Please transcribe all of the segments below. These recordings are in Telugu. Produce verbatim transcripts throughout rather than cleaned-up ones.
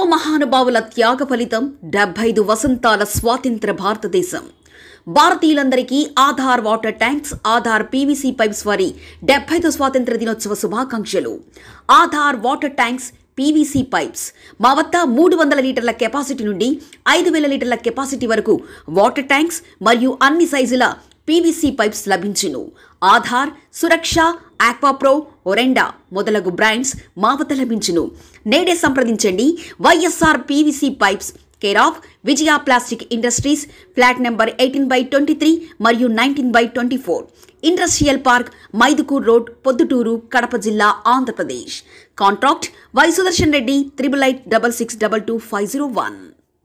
మహానుభావుల త్యాగ ఫలితం డెబ్బై ఐదు వసంతాల స్వాతంత్ర భారతదేశం. భారతీయులందరికీ Aadhaar water tanks, Aadhaar PVC pipes వారి డెబ్బై ఐదు స్వాతంత్ర దినోత్సవ శుభాకాంక్షలు. Aadhaar water tanks, PVC pipes మా వద్ద మూడు వందల లీటర్ల కెపాసిటీ నుండి ఐదు వేల లీటర్ల కెపాసిటీ వరకు వాటర్ ట్యాంక్స్ మరియు అన్ని సైజుల పీవీసీ పైప్స్ లభించును. ఆధార్, సురక్ష, ఆక్వాప్రో, ఒరెండా మొదలగు బ్రాండ్స్ మా వద్ద లభించును. నేడే సంప్రదించండి. YSR PVC pipes, care of Vijaya plastic industries, flat number eighteen by twenty three మరియు nineteen by twenty four, industrial park, Mydukur road, Proddatur, Kadapa జిల్లా, Andhra Pradesh. Contract Y Sudarshan Reddy, triple eight double six double two five zero one.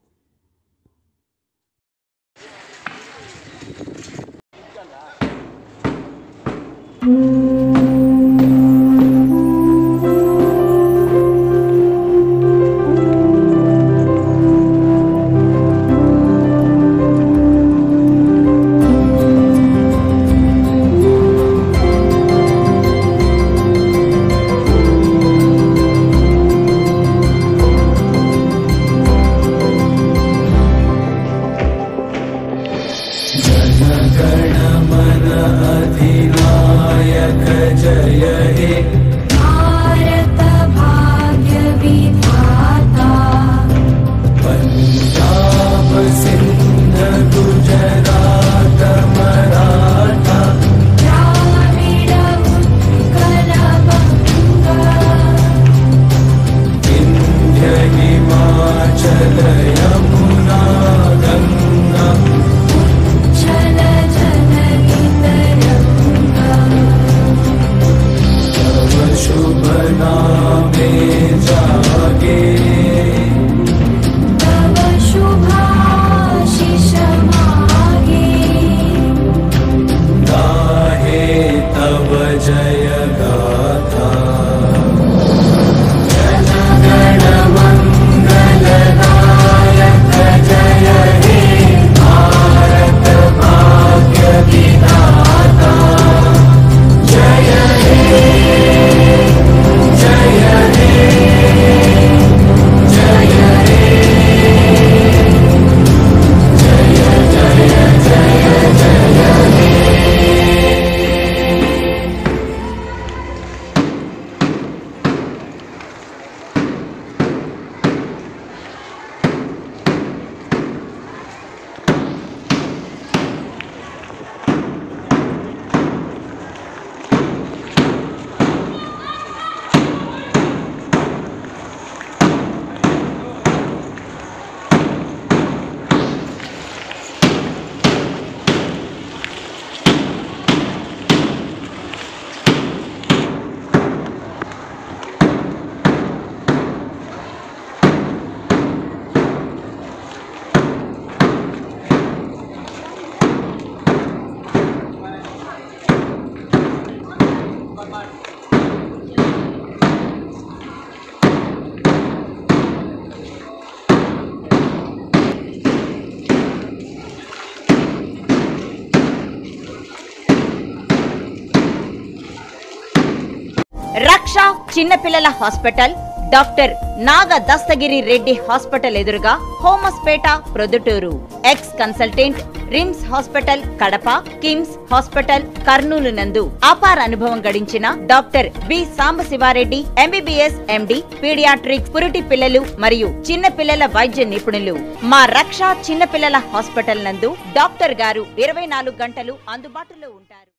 Raksha చిన్నపిల్లల hospital, doctor Naga Dastagiri Reddy hospital ఎదురుగా, Homaspet, Proddatur. Ex consultant, RIMS hospital Kadapa, KIMS hospital Kurnool నందు అపార అనుభవం గడించిన doctor B Sambasiva Reddy, MBBS, MD, paediatrics, పురిటి పిల్లలు మరియు చిన్న పిల్లల వైద్య నిపుణులు. మా రక్ష చిన్నపిల్లల హాస్పిటల్ నందు డాక్టర్ గారు ఇరవై నాలుగు గంటలు అందుబాటులో ఉంటారు.